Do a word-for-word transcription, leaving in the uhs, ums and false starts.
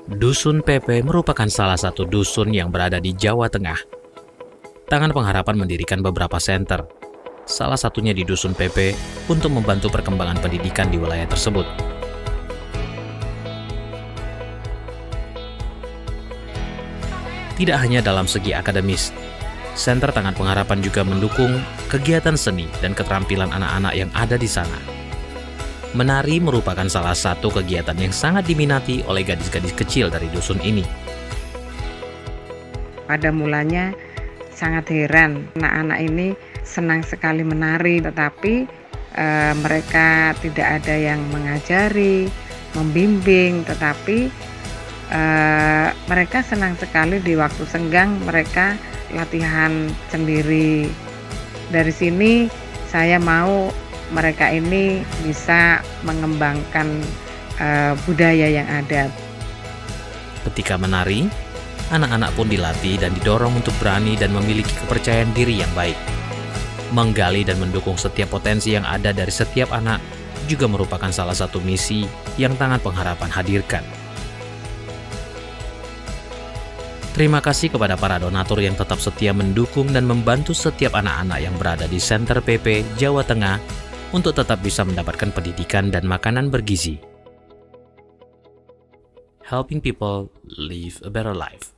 Dusun Pepe merupakan salah satu dusun yang berada di Jawa Tengah. Tangan Pengharapan mendirikan beberapa senter, salah satunya di Dusun Pepe untuk membantu perkembangan pendidikan di wilayah tersebut. Tidak hanya dalam segi akademis, Senter Tangan Pengharapan juga mendukung kegiatan seni dan keterampilan anak-anak yang ada di sana. Menari merupakan salah satu kegiatan yang sangat diminati oleh gadis-gadis kecil dari dusun ini. Pada mulanya sangat heran, anak-anak ini senang sekali menari, tetapi e, mereka tidak ada yang mengajari, membimbing, tetapi e, mereka senang sekali di waktu senggang mereka latihan sendiri. Dari sini saya mau mereka ini bisa mengembangkan uh, budaya yang ada. Ketika menari, anak-anak pun dilatih dan didorong untuk berani dan memiliki kepercayaan diri yang baik. Menggali dan mendukung setiap potensi yang ada dari setiap anak juga merupakan salah satu misi yang Tangan Pengharapan hadirkan. Terima kasih kepada para donatur yang tetap setia mendukung dan membantu setiap anak-anak yang berada di Senter Pepe, Jawa Tengah untuk tetap bisa mendapatkan pendidikan dan makanan bergizi. Helping people live a better life.